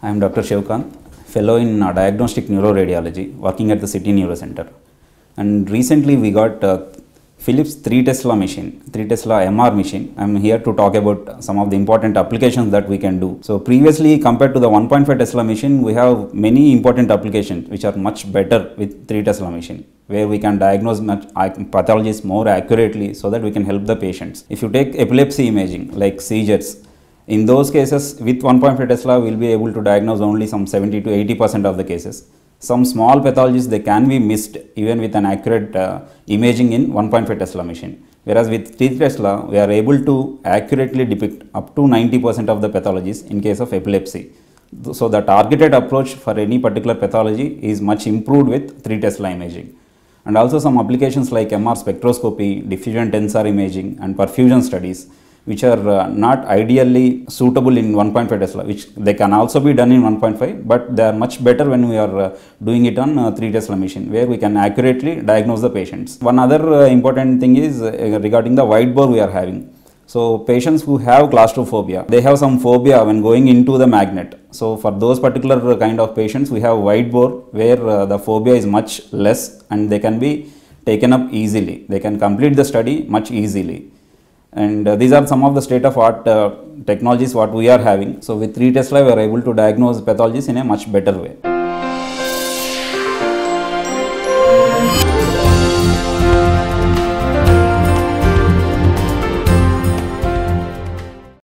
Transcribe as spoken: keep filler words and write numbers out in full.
I am Doctor Shivkant, fellow in uh, diagnostic neuroradiology, working at the City Neuro Center. And recently we got uh, Philips three Tesla machine, three Tesla M R machine. I am here to talk about some of the important applications that we can do. So previously, compared to the one point five Tesla machine, we have many important applications which are much better with three Tesla machine, where we can diagnose much pathologies more accurately so that we can help the patients. If you take epilepsy imaging like seizures, in those cases with one point five Tesla we will be able to diagnose only some seventy to eighty percent of the cases. Some small pathologies, they can be missed even with an accurate uh, imaging in one point five Tesla machine. Whereas with three Tesla we are able to accurately depict up to ninety percent of the pathologies in case of epilepsy. So the targeted approach for any particular pathology is much improved with three Tesla imaging. And also some applications like M R spectroscopy, diffusion tensor imaging and perfusion studies, which are uh, not ideally suitable in one point five Tesla, which they can also be done in one point five, but they are much better when we are uh, doing it on uh, three Tesla machine, where we can accurately diagnose the patients. One other uh, important thing is uh, regarding the wide bore we are having. So patients who have claustrophobia, they have some phobia when going into the magnet. So for those particular kind of patients, we have wide bore where uh, the phobia is much less and they can be taken up easily. They can complete the study much easily. And uh, these are some of the state of art uh, technologies what we are having. So with three Tesla we are able to diagnose pathologies in a much better way.